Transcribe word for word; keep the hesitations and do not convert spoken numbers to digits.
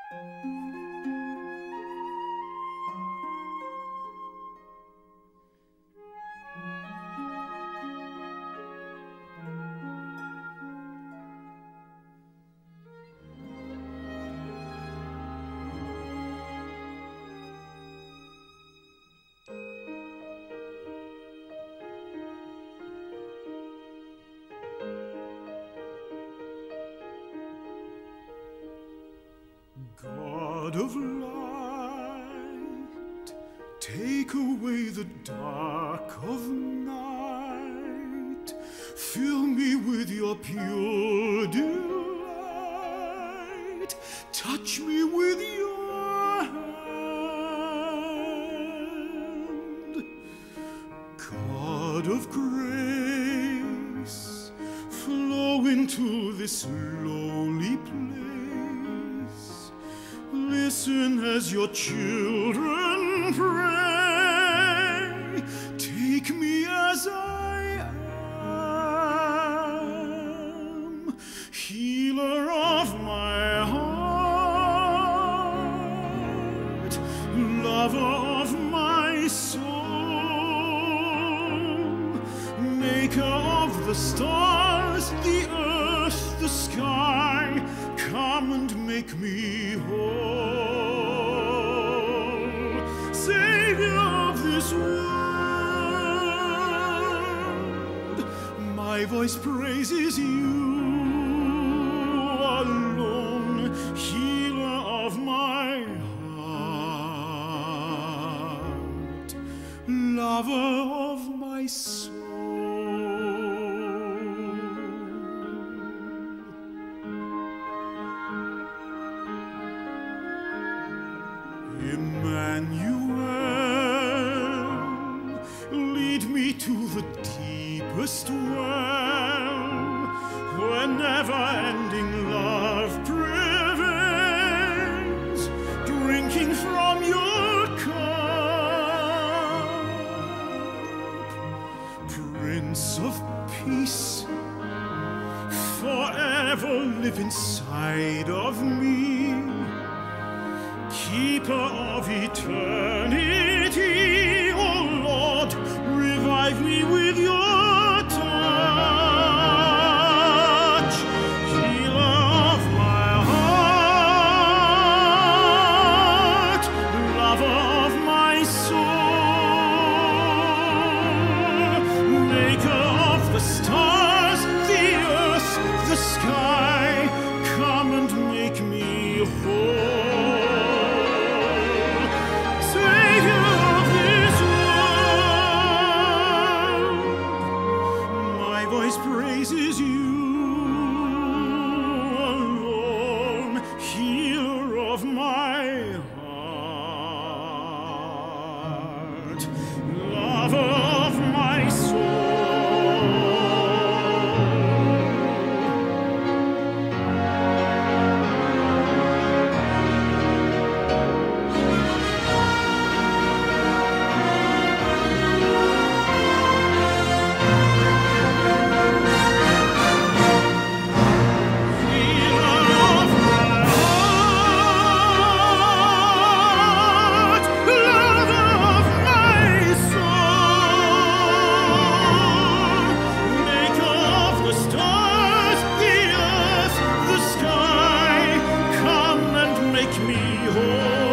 God of light, take away the dark of night, fill me with your pure delight, touch me with your hand. God of grace, flow into this lowly place. Listen as your children pray. Take me as I am, healer of my heart, lover of my soul, maker of the stars, the earth, the sky. Come and make me whole, Savior of this world. My voice praises you alone, healer of my heart, lover of my soul. Emmanuel, lead me to the deepest well, where never-ending love prevails, drinking from your cup. Prince of Peace, forever live inside of me, keeper of eternity, O Lord, revive me with your touch, healer of my heart, lover of my soul, maker of the stars, the earth, the sky. Come and make me whole. Praises you alone, healer of my heart, lover of my make me whole.